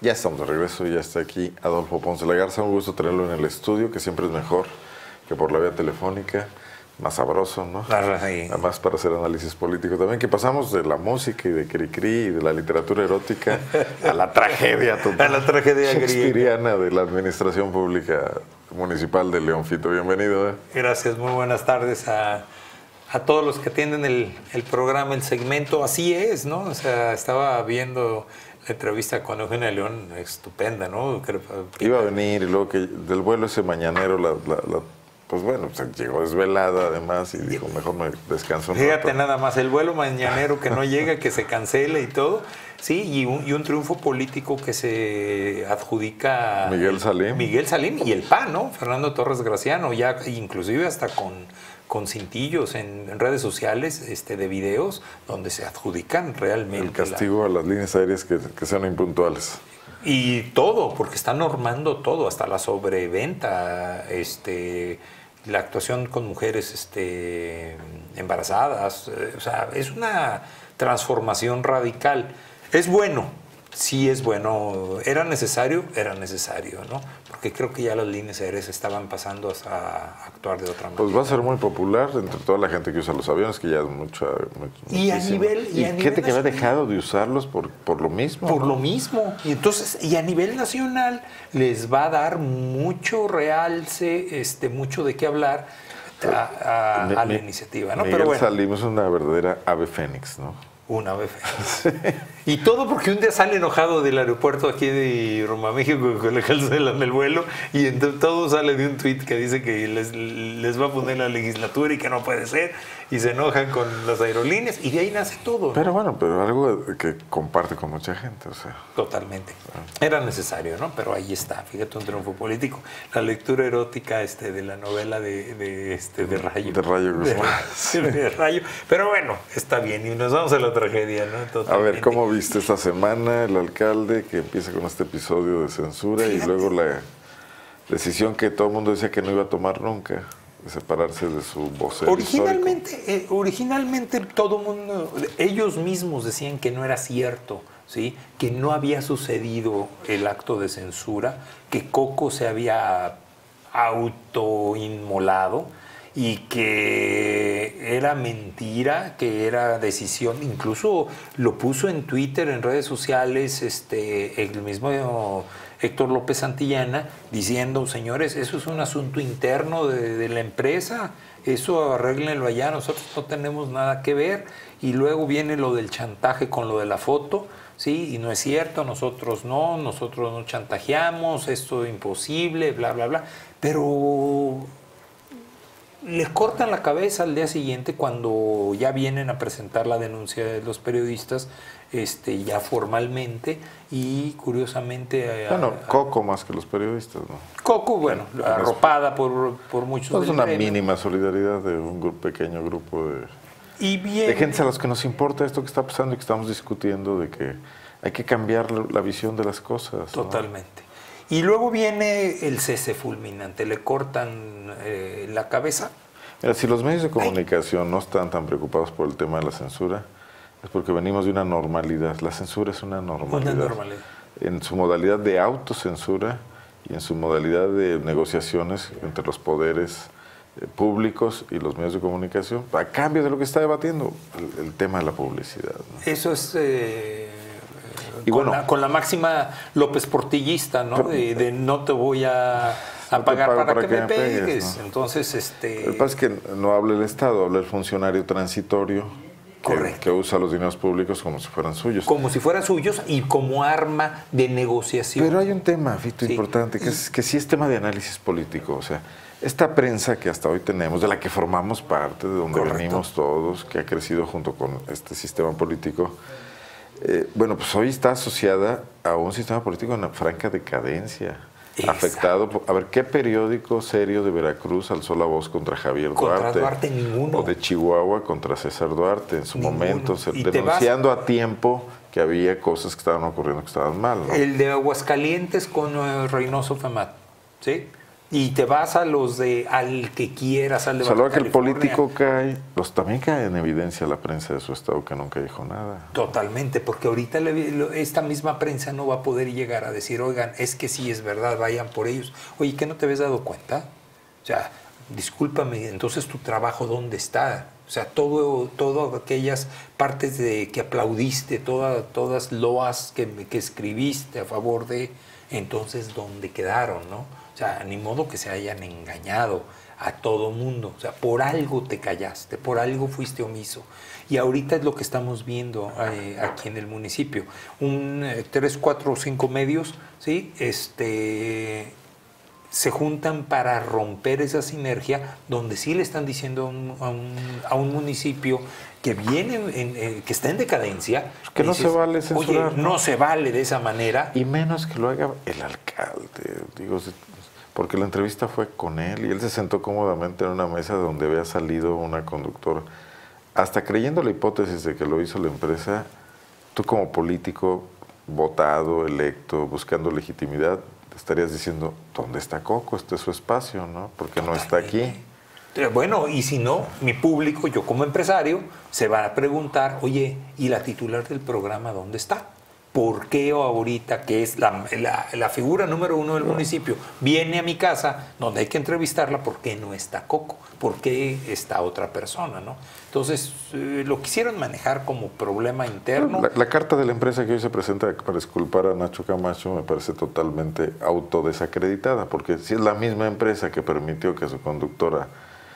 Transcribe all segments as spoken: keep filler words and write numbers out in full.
Ya estamos de regreso, ya está aquí Adolfo Ponce Lagarza. Un gusto tenerlo en el estudio, que siempre es mejor que por la vía telefónica. Más sabroso, ¿no? Ahí. Además para hacer análisis político también, que pasamos de la música y de Cricri y de la literatura erótica a la tragedia total. A la tragedia shakespeariana de la administración pública municipal de León. Fito, bienvenido. ¿eh? Gracias, muy buenas tardes a, a todos los que atienden el, el programa, el segmento. Así es, ¿no? O sea, estaba viendo la entrevista con Eugenia León, estupenda, ¿no? Iba a venir y luego que del vuelo ese mañanero la... la, la pues bueno, pues llegó desvelada además y dijo, mejor me descanso un Fíjate rato. Nada más, el vuelo mañanero que no llega, que se cancela y todo, sí, y un, y un triunfo político que se adjudica Miguel Salim. Miguel Salim y el P A N, ¿no? Fernando Torres Graciano, ya inclusive hasta con, con cintillos en, en redes sociales este, de videos donde se adjudican realmente. El castigo la... a las líneas aéreas que, que sean impuntuales. Y todo, porque están normando todo, hasta la sobreventa, este, la actuación con mujeres este, embarazadas. O sea, es una transformación radical. Es bueno, sí es bueno. ¿Era necesario? Era necesario, ¿no? Porque creo que ya las líneas aéreas estaban pasando a actuar de otra manera. Pues va a ser muy popular entre toda la gente que usa los aviones, que ya es mucha, mucha y a nivel y, y a gente nivel que había dejado de usarlos por, por lo mismo. Por ¿no? lo mismo. Y entonces, y a nivel nacional les va a dar mucho realce, este, mucho de qué hablar a, a, a la mi, iniciativa, ¿no? Miguel Pero bueno, Salim es una verdadera ave fénix, ¿no? Una vez. Y todo porque un día sale enojado del aeropuerto aquí de Roma, México, que le cancelan el vuelo, y entonces todo sale de un tuit que dice que les, les va a poner la legislatura y que no puede ser, y se enojan con las aerolíneas, y de ahí nace todo, ¿no? Pero bueno, pero algo que comparte con mucha gente, o sea. Totalmente. Era necesario, ¿no? Pero ahí está, fíjate, un triunfo político. La lectura erótica este, de la novela de, de, este, de Rayo. De Rayo Guzmán. De, de Rayo. Pero bueno, está bien, y nos vamos a la tragedia, ¿no? Totalmente. A ver, ¿cómo viste esta semana el alcalde que empieza con este episodio de censura? Fíjate. Y luego la decisión que todo el mundo decía que no iba a tomar nunca, de separarse de su vocero Originalmente, eh, originalmente todo el mundo, ellos mismos decían que no era cierto, ¿sí? Que no había sucedido el acto de censura, que Coco se había autoinmolado y que era mentira, que era decisión. Incluso lo puso en Twitter, en redes sociales, este, el mismo Héctor López Santillana, diciendo, señores, eso es un asunto interno de, de la empresa, eso arréglenlo allá, nosotros no tenemos nada que ver. Y luego viene lo del chantaje con lo de la foto, sí, y no es cierto, nosotros no, nosotros no chantajeamos, esto es imposible, bla, bla, bla. Pero les cortan la cabeza al día siguiente cuando ya vienen a presentar la denuncia de los periodistas, este, ya formalmente, y curiosamente... Bueno, a, a, Coco más que los periodistas, ¿no? Coco, bueno, bueno arropada por, por muchos... Es una gremio. Mínima solidaridad de un grupo, pequeño grupo de, y bien, de gente a los que nos importa esto que está pasando y que estamos discutiendo, de que hay que cambiar la visión de las cosas. Totalmente. ¿no? Y luego viene el cese fulminante, le cortan eh, la cabeza. Mira, si los medios de comunicación Ay. no están tan preocupados por el tema de la censura, es porque venimos de una normalidad. La censura es una normalidad. Una normalidad. En su modalidad de autocensura y en su modalidad de negociaciones entre los poderes eh, públicos y los medios de comunicación, a cambio de lo que está debatiendo, el, el tema de la publicidad, ¿no? Eso es... Eh... Y con, bueno, la, con la máxima López Portillista, ¿no? Pero, de, de no te voy a, a no pagar para, para que, que me pegues. pegues ¿no? Entonces, este... Lo que pasa es que no habla el Estado, habla el funcionario transitorio que, que usa los dineros públicos como si fueran suyos. Como si fueran suyos y como arma de negociación. Pero hay un tema, Fito, sí. importante, que, es, que sí es tema de análisis político. O sea, esta prensa que hasta hoy tenemos, de la que formamos parte, de donde Correcto. venimos todos, que ha crecido junto con este sistema político... Eh, bueno, pues hoy está asociada a un sistema político en franca decadencia, Exacto. afectado por, a ver, ¿qué periódico serio de Veracruz alzó la voz contra Javier contra Duarte? Duarte ninguno. O de Chihuahua contra César Duarte en su ninguno. momento, se, denunciando vas... a tiempo que había cosas que estaban ocurriendo que estaban mal, ¿no? El de Aguascalientes con uh, Reynoso Femat, ¿sí? Y te vas a los de al que quieras, al de Baja California. Que el político cae, pues también cae en evidencia la prensa de su estado que nunca dijo nada. Totalmente, porque ahorita le, esta misma prensa no va a poder llegar a decir, oigan, es que sí es verdad, vayan por ellos. Oye, ¿qué no te habías dado cuenta? O sea, discúlpame, entonces tu trabajo, ¿dónde está? O sea, todo, todas aquellas partes de que aplaudiste, toda, todas loas que, que escribiste a favor de, entonces, ¿dónde quedaron, no? O sea, ni modo que se hayan engañado a todo mundo. O sea, por algo te callaste, por algo fuiste omiso. Y ahorita es lo que estamos viendo eh, aquí en el municipio. Un, eh, tres, cuatro o cinco medios, ¿sí? Este, se juntan para romper esa sinergia donde sí le están diciendo a un, a un, a un municipio que viene, en, eh, que está en decadencia. Que no dices, se vale censurar. Oye, no, no se vale de esa manera. Y menos que lo haga el alcalde, digo, porque la entrevista fue con él y él se sentó cómodamente en una mesa donde había salido una conductora. Hasta creyendo la hipótesis de que lo hizo la empresa, tú como político, votado, electo, buscando legitimidad, estarías diciendo, ¿dónde está Coco? Este es su espacio, ¿no? Porque no está aquí. Bueno, y si no, mi público, yo como empresario, se va a preguntar, oye, ¿y la titular del programa dónde está? ¿Por qué ahorita, que es la, la, la figura número uno del municipio, viene a mi casa donde hay que entrevistarla? ¿Por qué no está Coco? ¿Por qué está otra persona, no? Entonces, eh, lo quisieron manejar como problema interno. La, la carta de la empresa que hoy se presenta para disculpar a Nacho Camacho me parece totalmente autodesacreditada, porque si es la misma empresa que permitió que su conductora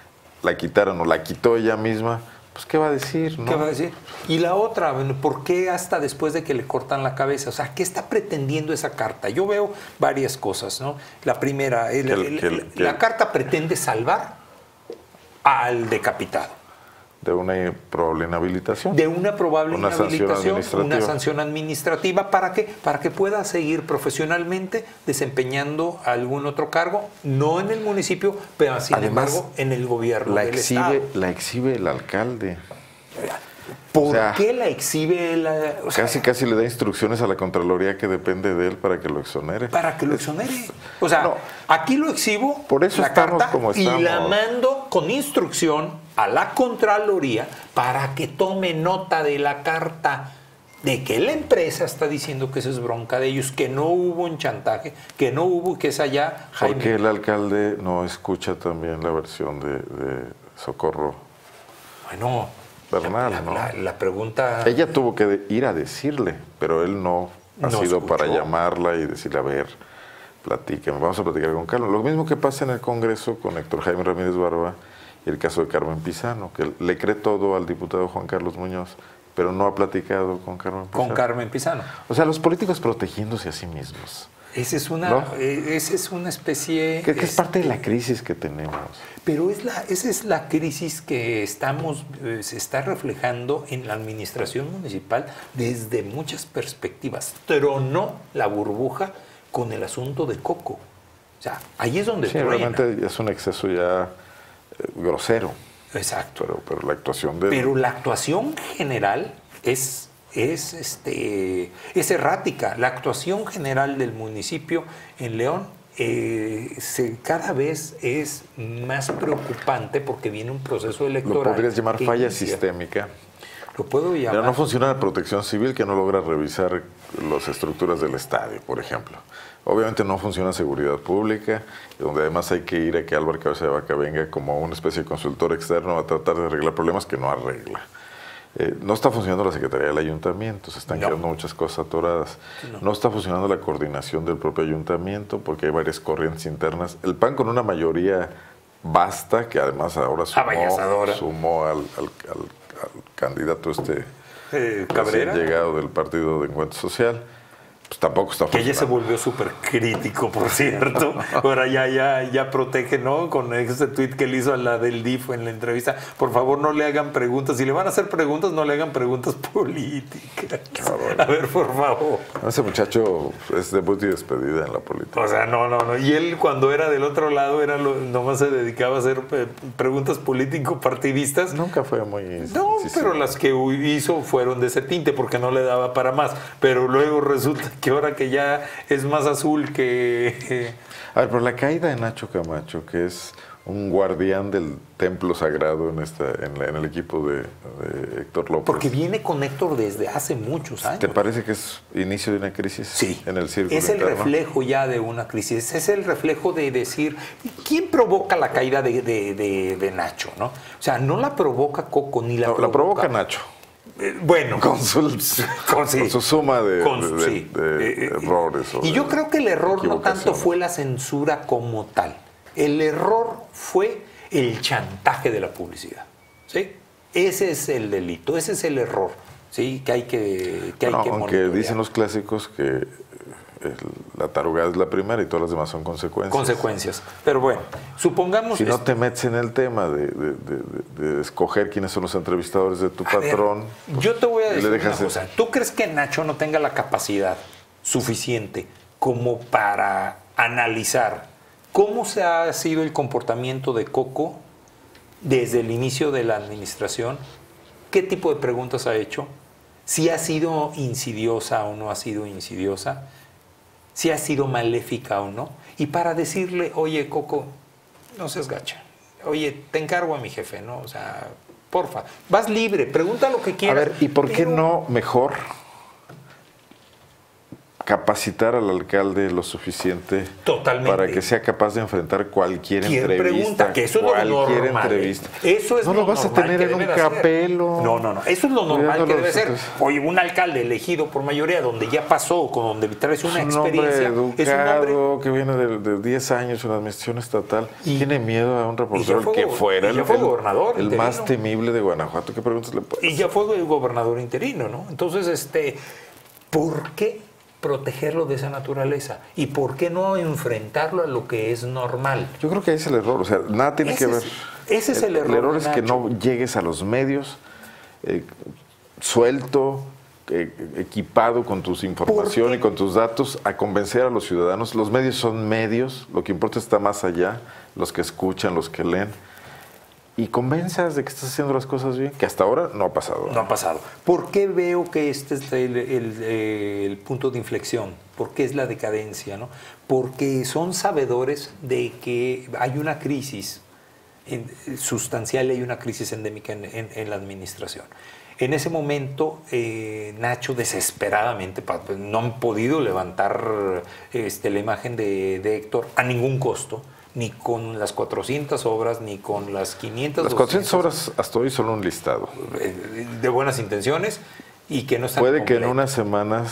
la quitaran o la quitó ella misma, pues ¿qué va a decir? ¿No? ¿Qué va a decir? Y la otra, ¿por qué hasta después de que le cortan la cabeza? O sea, ¿qué está pretendiendo esa carta? Yo veo varias cosas, ¿no? La primera, el, el, el, el, la el, carta pretende salvar al decapitado. De una probable inhabilitación. De una probable una inhabilitación, sanción una sanción administrativa. ¿Para qué? Para que pueda seguir profesionalmente desempeñando algún otro cargo, no en el municipio, pero sin Además, embargo en el gobierno la del exhibe, Estado. La exhibe el alcalde. ¿Por o sea, qué la exhibe? La, o sea, casi casi le da instrucciones a la Contraloría que depende de él para que lo exonere. Para que lo exonere. O sea, no, aquí lo exhibo, por eso la estamos carta, como estamos. Y la mando con instrucción a la Contraloría para que tome nota de la carta de que la empresa está diciendo que eso es bronca de ellos, que no hubo un chantaje, que no hubo, que es allá Jaime. ¿Por qué el alcalde no escucha también la versión de, de Socorro? Bueno... Bernal, la, ¿no? la, la pregunta... Ella tuvo que ir a decirle, pero él no ha no sido escuchó. para llamarla y decirle, a ver, platíqueme, vamos a platicar con Carlos. Lo mismo que pasa en el Congreso con Héctor Jaime Ramírez Barba y el caso de Carmen Pizano, que le cree todo al diputado Juan Carlos Muñoz, pero no ha platicado con Carmen Pizano. Con Carmen Pizano. O sea, los políticos protegiéndose a sí mismos. Esa es una, ¿no? esa es una especie... Que, que es parte de la crisis que tenemos. Pero es la, esa es la crisis que estamos, eh, se está reflejando en la administración municipal desde muchas perspectivas. Tronó la burbuja con el asunto de Coco. O sea, ahí es donde sí, truena. Realmente es un exceso ya eh, grosero. Exacto. Pero, pero la actuación de... Pero la actuación general es... Es, este, es errática. La actuación general del municipio en León eh, se, cada vez es más preocupante porque viene un proceso electoral. Lo podrías llamar falla inicia. sistémica. Lo puedo llamar. Pero no funciona la protección civil, que no logra revisar las estructuras del estadio, por ejemplo. Obviamente no funciona seguridad pública, donde además hay que ir a que Álvaro Cabeza de Vaca venga como una especie de consultor externo a tratar de arreglar problemas que no arregla. Eh, no está funcionando la Secretaría del Ayuntamiento, se están no. quedando muchas cosas atoradas. No. no está funcionando la coordinación del propio Ayuntamiento porque hay varias corrientes internas. El P A N con una mayoría vasta, que además ahora sumó, sumó al, al, al, al candidato este eh, Cabrera, llegado del Partido de Encuentro Social, pues tampoco está funcionando. Que ella se volvió súper crítico, por cierto. Ahora ya, ya, ya protege, ¿no? Con ese tuit que le hizo a la del D I F en la entrevista. Por favor, no le hagan preguntas. Si le van a hacer preguntas, no le hagan preguntas políticas. A ver, por favor. Ese muchacho es debut y despedida en la política. O sea, no, no, no. Y él cuando era del otro lado, era lo, nomás se dedicaba a hacer preguntas político-partidistas. Nunca fue muy... No, sí, pero sí. Las que hizo fueron de ese tinte porque no le daba para más. Pero luego resulta que que ahora que ya es más azul que... A ver, pero la caída de Nacho Camacho, que es un guardián del templo sagrado en esta en, la, en el equipo de, de Héctor López. Porque viene con Héctor desde hace muchos años. ¿Te parece que es inicio de una crisis? Sí. En el círculo Es el interno? reflejo ya de una crisis. Es el reflejo de decir, ¿quién provoca la caída de, de, de, de Nacho? ¿No? O sea, no la provoca Coco ni la no, provoca... La provoca Nacho. Eh, bueno. Con su, con, sí. con su suma de, con, de, sí. de, de eh, errores. Y yo creo que el error no tanto fue la censura como tal. El error fue el chantaje de la publicidad. ¿Sí? Ese es el delito, ese es el error. ¿Sí? Que hay que, que, hay no, que aunque monitorear. dicen los clásicos que el, la tarugada es la primera y todas las demás son consecuencias. Consecuencias. Pero bueno, supongamos... Si no te metes en el tema de, de, de, de escoger quiénes son los entrevistadores de tu a patrón... Ver, pues, yo te voy a decir una cosa. El... ¿Tú crees que Nacho no tenga la capacidad suficiente como para analizar cómo se ha sido el comportamiento de Coco desde el inicio de la administración? ¿Qué tipo de preguntas ha hecho? ¿Si ha sido insidiosa o no ha sido insidiosa? ¿Si ha sido maléfica o no? Y para decirle, oye, Coco, no seas gacha. Oye, te encargo a mi jefe, ¿no? O sea, porfa, vas libre, pregunta lo que quieras. A ver, ¿y por qué pero... no mejor capacitar al alcalde lo suficiente Totalmente. para que sea capaz de enfrentar cualquier entrevista? Pregunta, que eso es lo cualquier normal, entrevista. Eso es no lo, lo vas a tener en un capelo. No, no, no. Eso es lo normal que debe ser. Oye, un alcalde elegido por mayoría, donde ya pasó, con donde traes una es un experiencia. Hombre es un educado, que viene de, de diez años en la administración estatal. Y, tiene miedo a un reportero fue, que fuera el, el, gobernador el más temible de Guanajuato. ¿Qué preguntas le puedes Y ya fue el gobernador interino, ¿no? Entonces, este, ¿por qué protegerlo de esa naturaleza? ¿Y por qué no enfrentarlo a lo que es normal? Yo creo que ahí es el error, o sea, nada tiene ese que ver. Es, ese es el, el error. El error es que no llegues a los medios eh, suelto, eh, equipado con tus información y con tus datos a convencer a los ciudadanos. Los medios son medios, lo que importa está más allá, los que escuchan, los que leen. Y convenzas de que estás haciendo las cosas bien, que hasta ahora no ha pasado. No ha pasado. ¿Por qué veo que este es el, el, el punto de inflexión? ¿Por qué es la decadencia? ¿No? Porque son sabedores de que hay una crisis en, sustancial, hay una crisis endémica en, en, en la administración. En ese momento, eh, Nacho desesperadamente, no han podido levantar este, la imagen de, de Héctor a ningún costo, ni con las cuatrocientas obras, ni con las quinientas. Las cuatrocientas obras hasta hoy son un listado. De buenas intenciones y que no están Puede completas. que en unas semanas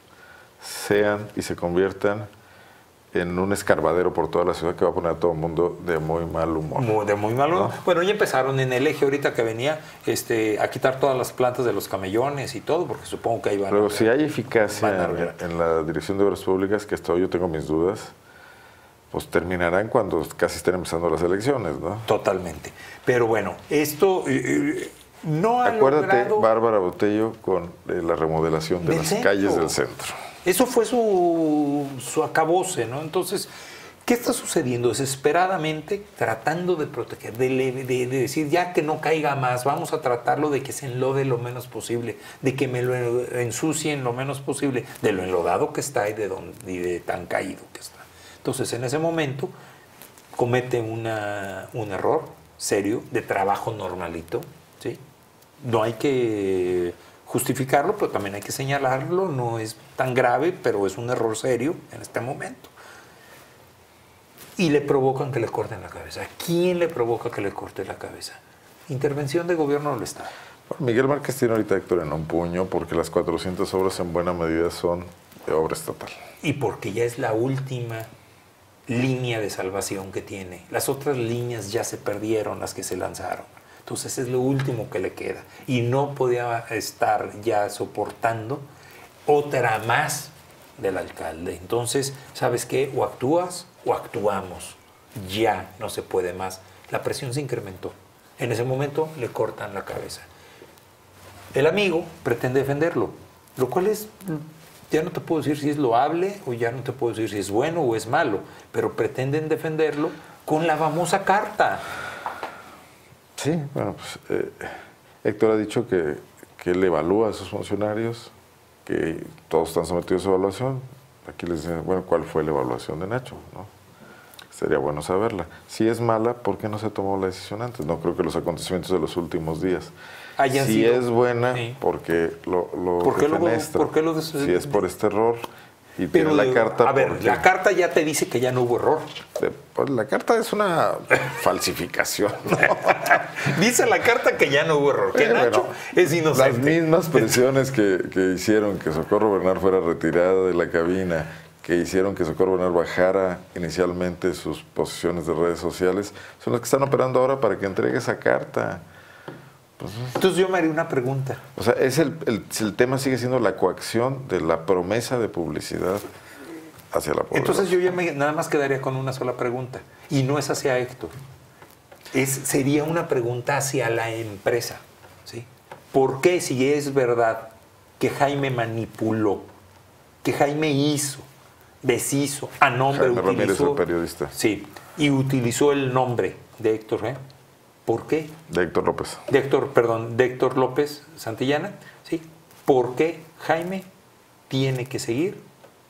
sean y se conviertan en un escarbadero por toda la ciudad que va a poner a todo el mundo de muy mal humor. Muy, de muy mal humor. ¿No? Bueno, ya empezaron en el eje ahorita que venía este, a quitar todas las plantas de los camellones y todo, porque supongo que ahí van Pero a, si hay eficacia en, en la Dirección de Obras Públicas, que hasta hoy yo tengo mis dudas, pues terminarán cuando casi estén empezando las elecciones, ¿no? Totalmente. Pero bueno, esto eh, no ha Acuérdate, logrado... Bárbara Botello, con eh, la remodelación de las centro. calles del centro. Eso fue su, su acabose, ¿no? Entonces, ¿qué está sucediendo? Desesperadamente tratando de proteger, de, de, de decir ya que no caiga más, vamos a tratarlo de que se enlode lo menos posible, de que me lo ensucien lo menos posible, de lo enlodado que está y de, don, y de tan caído que está. Entonces, en ese momento, comete una, un error serio de trabajo normalito, ¿sí? No hay que justificarlo, pero también hay que señalarlo, no es tan grave, pero es un error serio en este momento. Y le provocan que le corten la cabeza. ¿Quién le provoca que le corte la cabeza? Intervención de gobierno del Estado. Bueno, Miguel Márquez tiene ahorita, Héctor, en un puño, porque las cuatrocientas obras en buena medida son de obra estatal. Y porque ya es la última línea de salvación que tiene. Las otras líneas ya se perdieron, las que se lanzaron. Entonces es lo último que le queda. Y no podía estar ya soportando otra más del alcalde. Entonces, ¿sabes qué? O actúas o actuamos. Ya no se puede más. La presión se incrementó. En ese momento le cortan la cabeza. El amigo pretende defenderlo, lo cual es... Ya no te puedo decir si es loable o ya no te puedo decir si es bueno o es malo, pero pretenden defenderlo con la famosa carta. Sí, bueno, pues eh, Héctor ha dicho que, que él evalúa a sus funcionarios, que todos están sometidos a evaluación. Aquí les dicen, bueno, ¿cuál fue la evaluación de Nacho? ¿No? Sería bueno saberla. Si es mala, ¿por qué no se tomó la decisión antes? No creo que los acontecimientos de los últimos días. Hayan si sido, es buena, sí. porque lo, lo ¿Por qué lo, defenestra. ¿por qué lo des- Si es por este error y Pero tiene la de- carta... A ver, porque, la carta ya te dice que ya no hubo error. de- pues, la carta es una falsificación, ¿no? Dice la carta que ya no hubo error, que Eh, Nacho bueno, es inocente. Las mismas presiones que, que hicieron que Socorro Bernal fuera retirada de la cabina, que hicieron que Socorro Bernal bajara inicialmente sus posiciones de redes sociales, son las que están operando ahora para que entregue esa carta. Pues, Entonces yo me haría una pregunta. o sea, es el, el, el tema sigue siendo la coacción de la promesa de publicidad hacia la población. Entonces yo ya me, nada más quedaría con una sola pregunta. Y no es hacia Héctor. Es, sería una pregunta hacia la empresa. ¿Sí? ¿Por qué, si es verdad que Jaime manipuló, que Jaime hizo, deshizo, a nombre Jaime Ramírez, utilizó... el periodista. Sí, y utilizó el nombre de Héctor, ¿eh? ¿Por qué? De Héctor López. De Héctor, perdón, de Héctor López Santillana, ¿sí? ¿Por qué Jaime tiene que seguir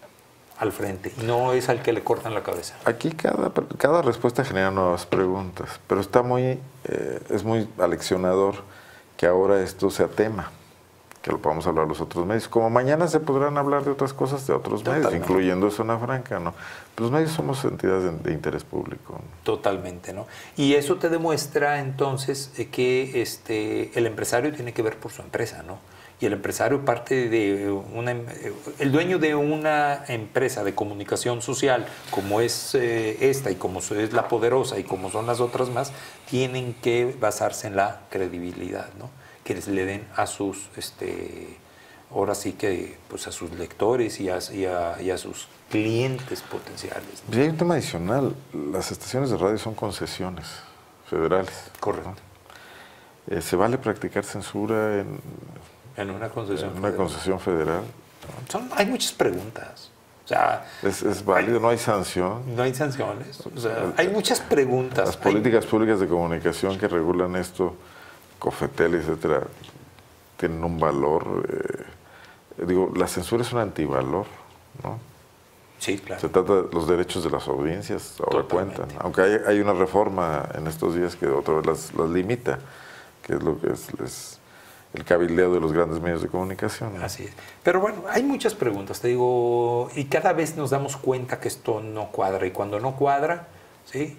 al frente? No es al que le cortan la cabeza. Aquí cada, cada respuesta genera nuevas preguntas, pero está muy, eh, es muy aleccionador que ahora esto sea tema, que lo podamos hablar los otros medios. Como mañana se podrán hablar de otras cosas de otros Totalmente. medios, incluyendo Zona Franca, ¿no? Los medios somos entidades de, de interés público, ¿no? Totalmente, ¿no? Y eso te demuestra entonces eh, que este, el empresario tiene que ver por su empresa, ¿no? Y el empresario parte de una... El dueño de una empresa de comunicación social, como es eh, esta y como es La Poderosa y como son las otras más, tienen que basarse en la credibilidad, ¿no? Que les le den a sus... este ahora sí que pues a sus lectores y a, y a, y a sus clientes potenciales, ¿no? Y hay un tema adicional, las estaciones de radio son concesiones federales. Correcto. ¿No? Eh, ¿Se vale practicar censura en, En una concesión en una federal. concesión federal? Son, hay muchas preguntas. O sea, ¿Es, es válido? ¿No hay sanción? no hay sanciones. O sea, hay muchas preguntas. Las políticas públicas de comunicación que regulan esto, Cofetel, etcétera, tienen un valor. Eh, digo, la censura es un antivalor, ¿no? Sí, claro. Se trata de los derechos de las audiencias, ahora Totalmente. cuentan. Aunque hay, hay una reforma en estos días que otra vez las, las limita, que es lo que es, es el cabildeo de los grandes medios de comunicación, ¿no? Así es. Pero bueno, hay muchas preguntas, te digo, y cada vez nos damos cuenta que esto no cuadra. Y cuando no cuadra, ¿sí?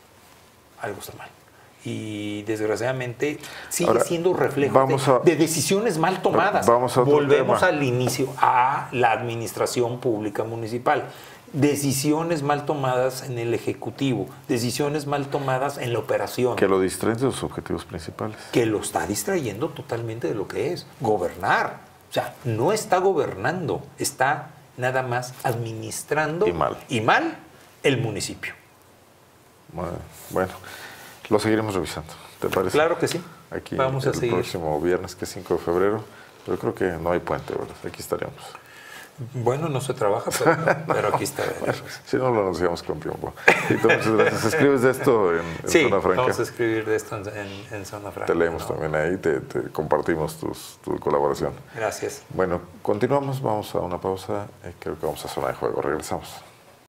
Algo está mal. Y desgraciadamente sigue Ahora, siendo reflejo vamos de, a- de decisiones mal tomadas. vamos a otro Volvemos tema. al inicio, a la administración pública municipal. Decisiones mal tomadas en el Ejecutivo, decisiones mal tomadas en la operación, Que lo distraen de los objetivos principales. que lo está distrayendo totalmente de lo que es gobernar. O sea, no está gobernando, está nada más administrando Y mal. y mal el municipio. Bueno, bueno, lo seguiremos revisando, ¿te parece? Claro que sí. Aquí Vamos a el seguir. próximo viernes, que es cinco de febrero, pero creo que no hay puente, ¿verdad? Aquí estaremos. Bueno, no se trabaja, pero, pero aquí está. Si no, lo anunciamos con tiempo. Y tú, muchas gracias. ¿Escribes de esto en, en Sí, Zona Franca? vamos a escribir de esto en, en- en Zona Franca. Te leemos ¿no? también ahí, te, te compartimos tus, tu colaboración. Gracias. Bueno, continuamos, vamos a una pausa. Eh, creo que vamos a Zona de Juego. Regresamos.